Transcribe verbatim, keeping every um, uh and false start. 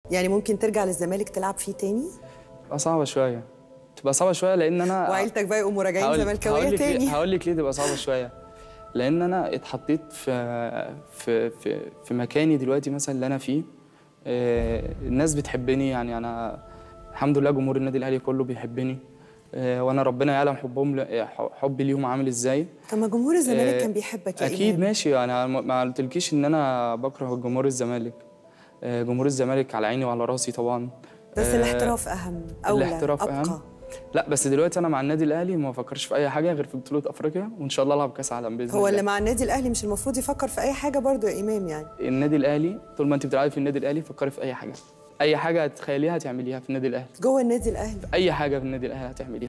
يعني ممكن ترجع للزمالك تلعب فيه تاني؟ تبقى صعبه شويه، تبقى صعبه شويه لان انا وعيلتك بقى يقوموا راجعين زملكاويه تاني. هقول لك ليه تبقى صعبه شويه، لان انا اتحطيت في في في في مكاني دلوقتي مثلا اللي انا فيه. الناس بتحبني، يعني انا الحمد لله جمهور النادي الاهلي كله بيحبني، وانا ربنا يعلم حبهم حبي ليهم عامل ازاي. طب ما جمهور الزمالك كان بيحبك يا اكيد إيمان. ماشي، انا ما قلتلكيش ان انا بكره جمهور الزمالك. جمهور الزمالك على عيني وعلى راسي طبعا، بس الاحتراف اهم، اولى، الاحتراف أبقى. اهم. لا بس دلوقتي انا مع النادي الاهلي ما بفكرش في اي حاجه غير في بطوله افريقيا، وان شاء الله العب كاس عالم باذن الله. هو اللي مع النادي الاهلي مش المفروض يفكر في اي حاجه برضو يا امام؟ يعني النادي الاهلي طول ما انت بتلعبي في النادي الاهلي فكري في اي حاجه، اي حاجه تخيليها هتعمليها في النادي الاهلي. جوه النادي الاهلي اي حاجه في النادي الاهلي هتعمليها.